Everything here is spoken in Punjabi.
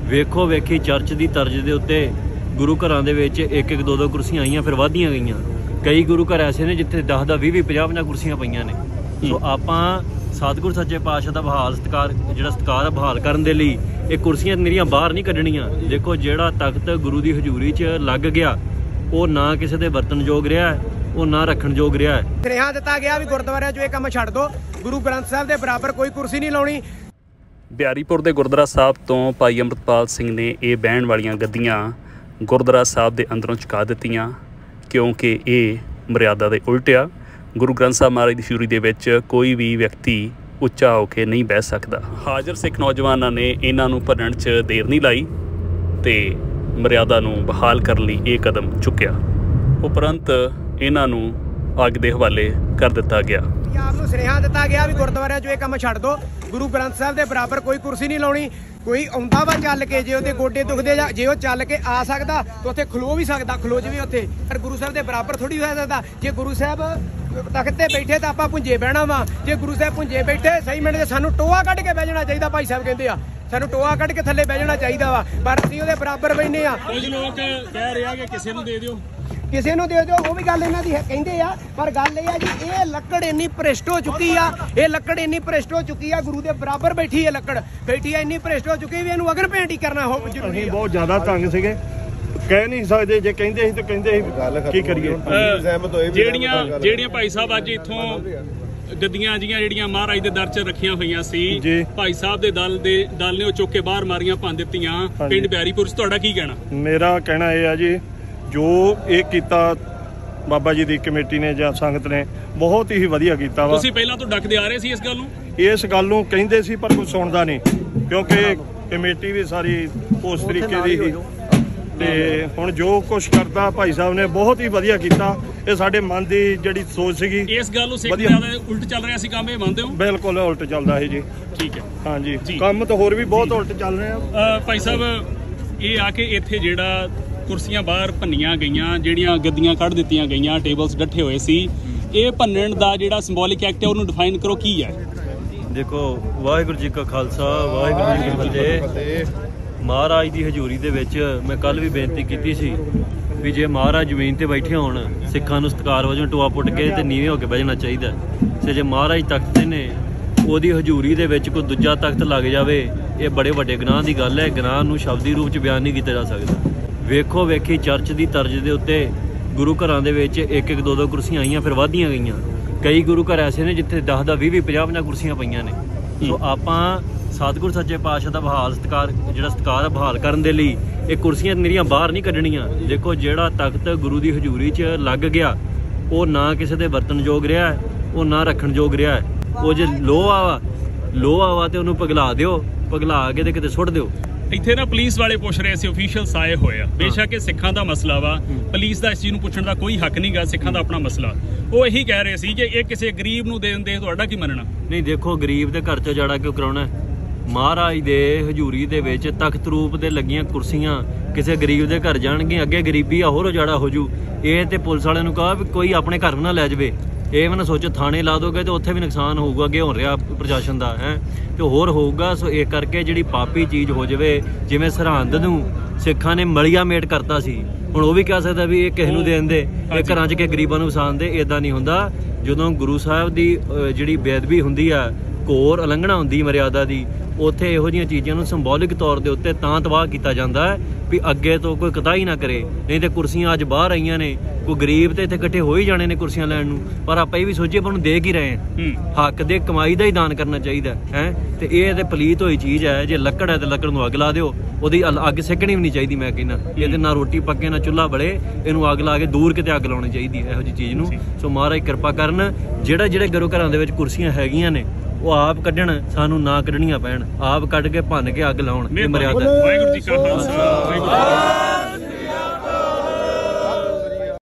ਵੇਖੋ ਵੇਖੀ ਚਰਚ ਦੀ ਤਰਜ਼ ਦੇ ਉੱਤੇ ਗੁਰੂ ਘਰਾਂ ਦੇ ਵਿੱਚ ਇੱਕ ਇੱਕ ਦੋ ਦੋ ਕੁਰਸੀਆਂ ਆਈਆਂ, ਫਿਰ ਵੱਧਦੀਆਂ ਗਈਆਂ। ਕਈ ਗੁਰੂ ਘਰ ਐਸੇ ਨੇ ਜਿੱਥੇ 10 10 20 50 ਕੁਰਸੀਆਂ ਪਈਆਂ ਨੇ। ਸੋ ਆਪਾਂ ਸਤਿਗੁਰ ਸੱਚੇ ਪਾਤਸ਼ਾਹ ਦਾ ਸਤਿਕਾਰ ਬਹਾਲ ਕਰਨ ਦੇ ਲਈ ਇਹ ਕੁਰਸੀਆਂ ਮੇਰੀਆਂ ਬਾਹਰ ਨਹੀਂ ਕੱਢਣੀਆਂ। ਦੇਖੋ ਜਿਹੜਾ ਤਖਤ ਗੁਰੂ ਦੀ ਹਜ਼ੂਰੀ 'ਚ ਲੱਗ ਗਿਆ ਉਹ ਨਾ ਕਿਸੇ ਦੇ ਵਰਤਨ ਯੋਗ ਰਿਹਾ, ਉਹ ਨਾ ਰੱਖਣ ਯੋਗ ਰਿਹਾ। ਸੁਨੇਹਾ ਦਿੱਤਾ ਗਿਆ ਵੀ ਗੁਰਦੁਆਰਿਆਂ 'ਚ ਇਹ ਕੰਮ ਛੱਡ ਦਿਓ, ਗੁਰੂ ਗ੍ਰੰਥ ਸਾਹਿਬ ਦੇ ਬਰਾਬਰ ਕੋਈ ਕੁਰਸੀ ਨਹੀਂ ਲਾਉਣੀ। ਬਿਆਰੀਪੁਰ ਦੇ ਗੁਰਦੁਆਰਾ ਸਾਹਿਬ ਤੋਂ ਭਾਈ ਅੰਮ੍ਰਿਤਪਾਲ ਸਿੰਘ ਨੇ ਇਹ ਬਹਿਣ ਵਾਲੀਆਂ ਗੱਦੀਆਂ ਗੁਰਦੁਆਰਾ ਸਾਹਿਬ ਦੇ ਅੰਦਰੋਂ ਚੁਕਾ ਦਿੱਤੀਆਂ, ਕਿਉਂਕਿ ਇਹ ਮਰਿਆਦਾ ਦੇ ਉਲਟ ਆ। ਗੁਰੂ ਗ੍ਰੰਥ ਸਾਹਿਬ ਮਹਾਰਾਜ ਦੀ ਹਜ਼ੂਰੀ ਦੇ ਵਿੱਚ ਕੋਈ ਵੀ ਵਿਅਕਤੀ ਉੱਚਾ ਹੋ ਕੇ ਨਹੀਂ ਬਹਿ ਸਕਦਾ। ਹਾਜ਼ਰ ਸਿੱਖ ਨੌਜਵਾਨਾਂ ਨੇ ਇਹਨਾਂ ਨੂੰ ਭੰਨਣ 'ਚ ਦੇਰ ਨਹੀਂ ਲਾਈ ਤੇ ਮਰਿਆਦਾ ਨੂੰ ਬਹਾਲ ਕਰਨ ਲਈ ਇਹ ਕਦਮ ਚੁੱਕਿਆ। ਉਪਰੰਤ ਇਹਨਾਂ ਨੂੰ ਅੱਗ ਦੇ ਹਵਾਲੇ ਕਰ ਦਿੱਤਾ ਗਿਆ। ਆਪ ਨੂੰ ਸੁਨੇਹਾ ਦਿੱਤਾ ਗਿਆ ਵੀ ਗੁਰਦੁਆਰਿਆਂ 'ਚ ਇਹ ਕੰਮ ਛੱਡ ਦਿਓ, ਗੁਰੂ ਗ੍ਰੰਥ ਸਾਹਿਬ ਦੇ ਬਰਾਬਰ ਕੋਈ ਕੁਰਸੀ ਨਹੀਂ ਲਾਉਣੀ। ਕੋਈ ਆਉਂਦਾ ਵਾ ਚੱਲ ਕੇ, ਜੇ ਉਹਦੇ ਗੋਡੇ ਦੁਖਦੇ ਜਾਂ ਜੇ ਉਹ ਚੱਲ ਕੇ ਆ ਸਕਦਾ ਤਾਂ ਉੱਥੇ ਖਲੋ ਵੀ ਸਕਦਾ, ਖਲੋ ਜਾਵੇ ਉੱਥੇ, ਪਰ ਗੁਰੂ ਸਾਹਿਬ ਦੇ ਬਰਾਬਰ ਥੋੜੀ ਹੋ ਸਕਦਾ। ਜੇ ਗੁਰੂ ਸਾਹਿਬ ਤਖਤ ਤੇ ਬੈਠੇ ਤਾਂ ਆਪਾਂ ਪੁੰਜੇ ਬਹਿਣਾ ਵਾ, ਜੇ ਗੁਰੂ ਸਾਹਿਬ ਪੁੰਜੇ ਬੈਠੇ ਸਹੀ ਮਿੰਟ ਦੇ ਸਾਨੂੰ ਟੋਆ ਕੱਢ ਕੇ ਬਹਿ ਜਾਣਾ ਚਾਹੀਦਾ। ਭਾਈ ਸਾਹਿਬ ਕਹਿੰਦੇ ਆ ਸਾਨੂੰ ਟੋਆ ਕੱਢ ਕੇ ਥੱਲੇ ਬਹਿ ਜਾਣਾ ਚਾਹੀਦਾ ਵਾ, ਪਰ ਅਸੀਂ ਉਹਦੇ ਬਰਾਬਰ ਬੈਠੇ ਆ। ਕੁਝ ਲੋਕ ਕਹਿ ਰਹੇ ਆ ਕਿ ਕਿਸੇ ਨੂੰ ਦੇ ਦਿਓ, ਕਿਸੇ ਨੂੰ ਦੇ ਦਿਓ, ਉਹ ਵੀ ਗੱਲ ਇਹਨਾਂ ਦੀ ਕਹਿੰਦੇ ਆ, ਪਰ ਗੱਲ ਇਹ ਆ ਜੀ ਇਹ ਲੱਕੜ ਇੰਨੀ ਭ੍ਰਿਸ਼ਟ ਹੋ ਚੁੱਕੀ ਆ, ਇਹ ਲੱਕੜ ਇੰਨੀ ਭ੍ਰਿਸ਼ਟ ਹੋ ਚੁੱਕੀ ਆ, ਗੁਰੂ ਦੇ ਬਰਾਬਰ ਬੈਠੀ ਹੈ ਲੱਕੜ, ਬੈਠੀ ਆ ਇੰਨੀ ਭ੍ਰਿਸ਼ਟ ਹੋ ਚੁੱਕੀ ਵੀ ਇਹਨੂੰ ਅਗਨ ਭੇਂਟ ਹੀ ਕਰਨਾ ਹੋ ਜ਼ਰੂਰੀ। ਅਸੀਂ ਬਹੁਤ ਜ਼ਿਆਦਾ ਤੰਗ ਸੀਗੇ, ਕਹਿ ਨਹੀਂ ਸਕਦੇ, ਜੇ ਕਹਿੰਦੇ ਸੀ ਤਾਂ ਕਹਿੰਦੇ ਸੀ ਕੀ ਕਰੀਏ। ਜਿਹੜੀਆਂ ਭਾਈ ਸਾਹਿਬ ਅੱਜ ਇੱਥੋਂ ਗੱਦੀਆਂ ਜਿਹੜੀਆਂ ਮਹਾਰਾਜ ਦੇ ਦਰ 'ਚ ਰੱਖੀਆਂ ਹੋਈਆਂ ਸੀ, ਭਾਈ ਸਾਹਿਬ ਦੇ ਦਲ ਨੇ ਉਹ ਚੁੱਕ ਕੇ ਬਾਹਰ ਮਾਰੀਆਂ, ਭੰਨ ਦਿੱਤੀਆਂ ਪਿੰਡ ਬਿਆਰੀਪੁਰ 'ਚ, ਤੁਹਾਡਾ ਕੀ ਕਹਿਣਾ? ਮੇਰਾ ਕਹਿਣਾ ਇਹ ਆ ਜੀ, ਜੋ ਇਹ ਕੀਤਾ ਬਾਬਾ ਜੀ ਦੀ ਕਮੇਟੀ ਨੇ ਜਾਂ ਸੰਗਤ ਨੇ ਬਹੁਤ ਹੀ ਵਧੀਆ ਕੀਤਾ ਵਾ। ਤੁਸੀਂ ਪਹਿਲਾਂ ਤੋਂ ਡੱਕਦੇ ਆ ਰਹੇ ਸੀ ਇਸ ਗੱਲ ਨੂੰ ਕਹਿੰਦੇ ਸੀ, ਪਰ ਕੋਈ ਸੁਣਦਾ ਨਹੀਂ, ਕਿਉਂਕਿ ਕਮੇਟੀ ਵੀ ਸਾਰੀ ਉਸ ਤਰੀਕੇ ਦੀ ਸੀ। ਤੇ ਹੁਣ ਜੋ ਕੁਛ ਕਰਦਾ ਭਾਈ ਸਾਹਿਬ ਨੇ ਬਹੁਤ ਹੀ ਵਧੀਆ ਕੀਤਾ। ਇਹ ਸਾਡੇ ਮਨ ਦੀ ਜਿਹੜੀ ਸੋਚ ਸੀਗੀ, ਇਸ ਗੱਲ ਨੂੰ ਸਿੱਖ ਜ਼ਿਆਦਾ ਉਲਟ ਚੱਲ ਰਿਹਾ ਸੀ ਕੰਮ, ਇਹ ਮੰਨਦੇ ਹੋ? ਬਿਲਕੁਲ ਉਲਟ ਚੱਲਦਾ ਹੈ ਜੀ। ਠੀਕ ਹੈ, ਹਾਂਜੀ, ਕੰਮ ਤਾਂ ਹੋਰ ਵੀ ਬਹੁਤ ਉਲਟ ਚੱਲ ਰਹੇ ਆ। ਭਾਈ ਸਾਹਿਬ ਇਹ ਆ ਕਿ ਇੱਥੇ ਜਿਹੜਾ ਕੁਰਸੀਆਂ ਬਾਹਰ ਭੰਨੀਆਂ ਗਈਆਂ, ਜਿਹੜੀਆਂ ਗੱਦੀਆਂ ਕੱਢ ਦਿੱਤੀਆਂ ਗਈਆਂ, ਟੇਬਲਸ ਡੱਠੇ ਹੋਏ ਸੀ, ਇਹ ਭੰਨਣ ਦਾ ਜਿਹੜਾ ਸਿੰਬੋਲਿਕ ਐਕਟ ਹੈ ਉਹਨੂੰ ਡਿਫਾਈਨ ਕਰੋ, ਕੀ ਹੈ? ਦੇਖੋ, ਵਾਹਿਗੁਰੂ ਜੀ ਕਾ ਖਾਲਸਾ, ਵਾਹਿਗੁਰੂ ਜੀ ਕੀ ਫਤਿਹ। ਮਹਾਰਾਜ ਦੀ ਹਜ਼ੂਰੀ ਦੇ ਵਿੱਚ ਮੈਂ ਕੱਲ ਵੀ ਬੇਨਤੀ ਕੀਤੀ ਸੀ ਵੀ ਜੇ ਮਹਾਰਾਜ ਜ਼ਮੀਨ ਤੇ ਬੈਠੇ ਹੋਣ, ਸਿੱਖਾਂ ਨੂੰ ਸਤਿਕਾਰ ਵਜੋਂ ਟੋਆ ਪੁੱਟ ਕੇ ਤੇ ਨੀਵੇਂ ਹੋ ਕੇ ਬਹਿ ਜਾਣਾ ਚਾਹੀਦਾ। ਤੇ ਜੇ ਮਹਾਰਾਜ ਤਖਤ ਤੇ ਨੇ, ਉਹਦੀ ਹਜ਼ੂਰੀ ਦੇ ਵਿੱਚ ਕੋਈ ਦੂਜਾ ਤਖਤ ਲੱਗ ਜਾਵੇ, ਇਹ ਬੜੇ ਵੱਡੇ ਗੁਨਾਹ ਦੀ ਗੱਲ ਹੈ। ਗੁਨਾਹ ਨੂੰ ਸ਼ਬਦੀ ਰੂਪ 'ਚ ਬਿਆਨ ਨਹੀਂ ਕੀਤਾ ਜਾ ਸਕਦਾ। ਵੇਖੋ ਵੇਖੀ ਚਰਚ ਦੀ ਤਰਜ਼ ਦੇ ਉੱਤੇ ਗੁਰੂ ਘਰਾਂ ਦੇ ਵਿੱਚ ਇੱਕ ਇੱਕ ਦੋ ਦੋ ਕੁਰਸੀਆਂ ਆਈਆਂ, ਫਿਰ ਵੱਧਦੀਆਂ ਗਈਆਂ। ਕਈ ਗੁਰੂ ਘਰ ਐਸੇ ਨੇ ਜਿੱਥੇ 10 10 20 50 ਕੁਰਸੀਆਂ ਪਈਆਂ ਨੇ। ਸੋ ਆਪਾਂ ਸਤਿਗੁਰ ਸੱਚੇ ਪਾਤਸ਼ਾਹ ਦਾ ਸਤਿਕਾਰ ਬਹਾਲ ਕਰਨ ਦੇ ਲਈ ਇਹ ਕੁਰਸੀਆਂ ਮੇਰੀਆਂ ਬਾਹਰ ਨਹੀਂ ਕੱਢਣੀਆਂ। ਦੇਖੋ ਜਿਹੜਾ ਤਖਤ ਗੁਰੂ ਦੀ ਹਜ਼ੂਰੀ 'ਚ ਲੱਗ ਗਿਆ ਉਹ ਨਾ ਕਿਸੇ ਦੇ ਵਰਤਨ ਯੋਗ ਰਿਹਾ, ਉਹ ਨਾ ਰੱਖਣ ਯੋਗ ਰਿਹਾ। ਉਹ ਜੇ ਲੋਹਾ ਵਾ ਤੇ ਉਹਨੂੰ ਪਿਘਲਾ ਦਿਓ, ਪਿਘਲਾ ਕੇ ਤੇ ਕਿਤੇ ਸੁੱਟ ਦਿਓ। ਇੱਥੇ ਨਾ ਪੁਲਿਸ ਵਾਲੇ ਪੁੱਛ ਰਹੇ ਸੀ, ਅਫੀਸ਼ੀਅਲਸ ਆਏ ਹੋਏ ਆ। ਬੇਸ਼ੱਕ ਇਹ ਸਿੱਖਾਂ ਦਾ ਮਸਲਾ ਵਾ, ਪੁਲਿਸ ਦਾ ਇਸ ਚੀਜ਼ ਨੂੰ ਪੁੱਛਣ ਦਾ ਕੋਈ ਹੱਕ ਨਹੀਂ ਗਾ, ਸਿੱਖਾਂ ਦਾ ਆਪਣਾ ਮਸਲਾ। ਉਹ ਇਹੀ ਕਹਿ ਰਹੇ ਸੀ ਕਿ ਇਹ ਕਿਸੇ ਗਰੀਬ ਨੂੰ ਦੇ ਦਿੰਦੇ, ਤੁਹਾਡਾ ਕੀ ਮੰਨਣਾ? ਨਹੀਂ, ਦੇਖੋ ਗਰੀਬ ਦੇ ਘਰ 'ਚ ਜਾੜਾ ਕਿਉਂ ਕਰਾਉਣਾ? ਮਹਾਰਾਜ ਦੇ ਹਜ਼ੂਰੀ ਦੇ ਵਿੱਚ ਤਖਤ ਰੂਪ ਦੇ ਲੱਗੀਆਂ ਕੁਰਸੀਆਂ ਕਿਸੇ ਗਰੀਬ ਦੇ ਘਰ ਜਾਣਗੀਆਂ, ਅੱਗੇ ਗਰੀਬੀ ਆ ਹੋਰ ਉਜਾੜਾ ਹੋ ਜੂ। ਇਹ ਤੇ ਪੁਲਿਸ ਵਾਲਿਆਂ ਨੂੰ ਕਹਾ ਵੀ ਕੋਈ ਆਪਣੇ ਘਰ ਨਾ ਲੈ ਜਾਵੇ। ਇਹ ਵੀ ਨਾ ਸੋਚੋ ਥਾਣੇ ਲਾ ਦੋਗੇ ਤੇ ਉੱਥੇ ਵੀ ਨੁਕਸਾਨ ਹੋਊਗਾ, ਅੱਗੇ ਹੋ ਰਿਹਾ ਪ੍ਰਸ਼ਾਸਨ ਦਾ ਹੈ ਤੇ ਹੋਰ ਹੋਊਗਾ। ਸੋ ਇਹ ਕਰਕੇ ਜਿਹੜੀ ਪਾਪੀ ਚੀਜ਼ ਹੋ ਜਾਵੇ, ਜਿਵੇਂ ਸਰਹੰਦ ਨੂੰ ਸਿੱਖਾਂ ਨੇ ਮਲੀਆ ਮੇਟ ਕਰਤਾ ਸੀ, ਹੁਣ ਉਹ ਵੀ ਕਹਿ ਸਕਦਾ ਵੀ ਇਹ ਕਿਸੇ ਨੂੰ ਦੇ ਦਿੰਦੇ, ਇਹ ਘਰਾਂ 'ਚ ਕਿ ਗਰੀਬਾਂ ਨੂੰ ਵਸਾਉਂਦੇ। ਇਦਾਂ ਨਹੀਂ ਹੁੰਦਾ। ਜਦੋਂ ਗੁਰੂ ਸਾਹਿਬ ਦੀ ਜਿਹੜੀ ਬੇਅਦਬੀ ਹੁੰਦੀ ਆ, ਘੋਰ ਉਲੰਘਣਾ ਹੁੰਦੀ ਮਰਿਆਦਾ ਦੀ, ਉੱਥੇ ਇਹੋ ਜਿਹੀਆਂ ਚੀਜ਼ਾਂ ਨੂੰ ਸਿੰਬੋਲਿਕ ਤੌਰ ਦੇ ਉੱਤੇ ਤਾਂ ਤਬਾਹ ਕੀਤਾ ਜਾਂਦਾ ਹੈ ਵੀ ਅੱਗੇ ਤੋਂ ਕੋਈ ਕਤਾਈ ਨਾ ਕਰੇ। ਨਹੀਂ ਤੇ ਕੁਰਸੀਆਂ ਅੱਜ ਬਾਹਰ ਆਈਆਂ ਨੇ, ਕੋਈ ਗਰੀਬ ਤੇ ਇੱਥੇ ਇਕੱਠੇ ਹੋ ਹੀ ਜਾਣੇ ਨੇ ਕੁਰਸੀਆਂ ਲੈਣ ਨੂੰ, ਪਰ ਆਪਾਂ ਇਹ ਵੀ ਸੋਚੀਏ ਆਪਾਂ ਨੂੰ ਦੇ ਕੀ ਰਹੇ ਹਾਂ। ਹੱਕ ਦੇ ਕਮਾਈ ਦਾ ਹੀ ਦਾਨ ਕਰਨਾ ਚਾਹੀਦਾ ਹੈ। ਤੇ ਇਹ ਤੇ ਪਲੀਤ ਹੋਈ ਚੀਜ਼ ਹੈ। ਜੇ ਲੱਕੜ ਹੈ ਤੇ ਲੱਕੜ ਨੂੰ ਅੱਗ ਲਾ ਦਿਓ, ਉਹਦੀ ਅੱਗ ਸਿੱਕਣੀ ਵੀ ਨਹੀਂ ਚਾਹੀਦੀ। ਮੈਂ ਕਹਿੰਦਾ ਇਹਦੇ ਨਾਲ ਰੋਟੀ ਪੱਕੇ ਨਾ ਚੁੱਲ੍ਹਾ ਬਲੇ, ਇਹਨੂੰ ਅੱਗ ਲਾ ਕੇ ਦੂਰ ਕਿਤੇ ਅੱਗ ਲਾਉਣੀ ਚਾਹੀਦੀ ਹੈ ਇਹੋ ਜਿਹੀ ਚੀਜ਼ ਨੂੰ। ਸੋ ਮਹਾਰਾਜ ਕਿਰਪਾ ਕਰਨ, ਜਿਹੜੇ ਗੁਰੂ ਘਰਾਂ ਦੇ ਵਿੱਚ ਕੁਰਸੀਆਂ ਹੈਗੀਆਂ ਨੇ ਉਹ ਆਪ ਕੱਢਣ, ਸਾਨੂੰ ਨਾ ਕੱਢਣੀਆਂ ਪੈਣ, ਆਪ ਕੱਢ ਕੇ ਭੰਨ ਕੇ ਅੱਗ ਲਾਉਣ। ਇਹ ਮਰਿਆਦਾ। ਵਾਹਿਗੁਰੂ ਜੀ ਕਾ ਖਾਲਸਾ।